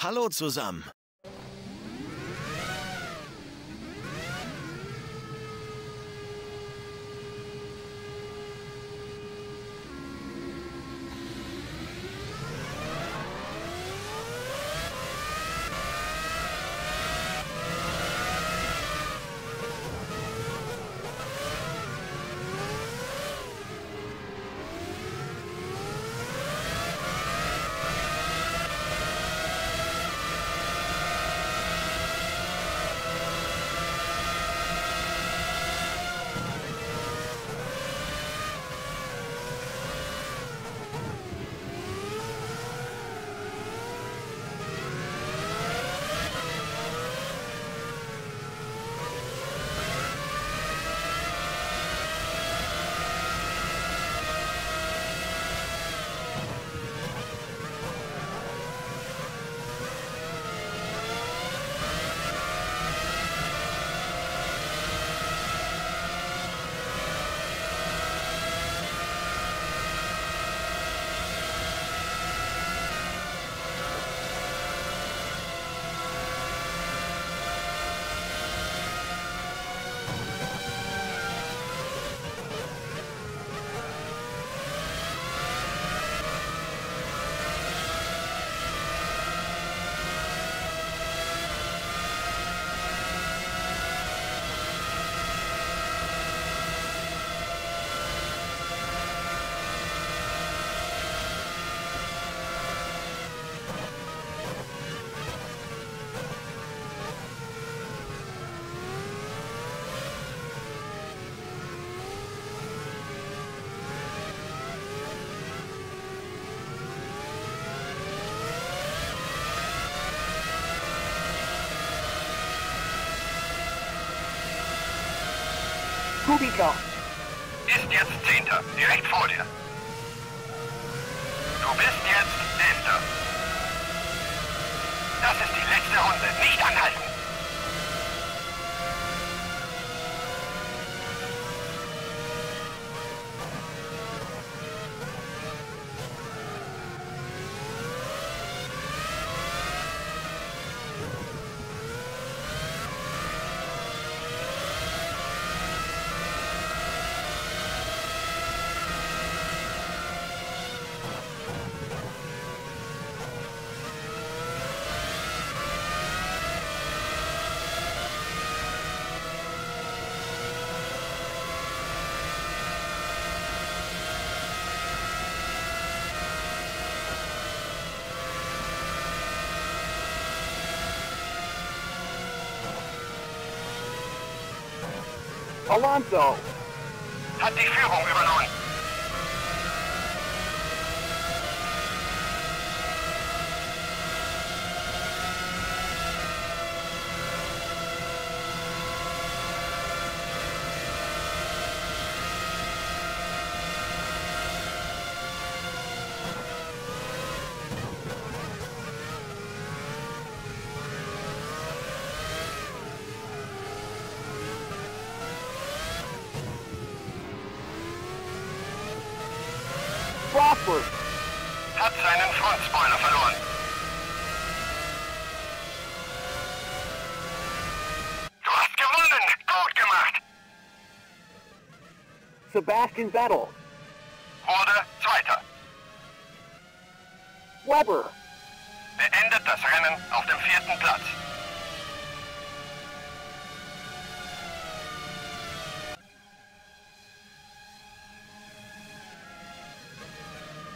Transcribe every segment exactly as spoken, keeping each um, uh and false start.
Hallo zusammen. Kubica ist jetzt Zehnter, direkt vor dir. Du bist jetzt Elfter. Das ist die letzte Runde. Nicht anhalten. Alonso Hat die Führung übernommen. Rosberg Hat seinen Frontspoiler verloren. Du hast gewonnen! Gut gemacht! Sebastian Vettel Wurde Zweiter. Weber Beendet das Rennen auf dem vierten Platz.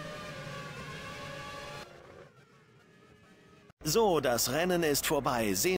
So, das Rennen ist vorbei. Sehen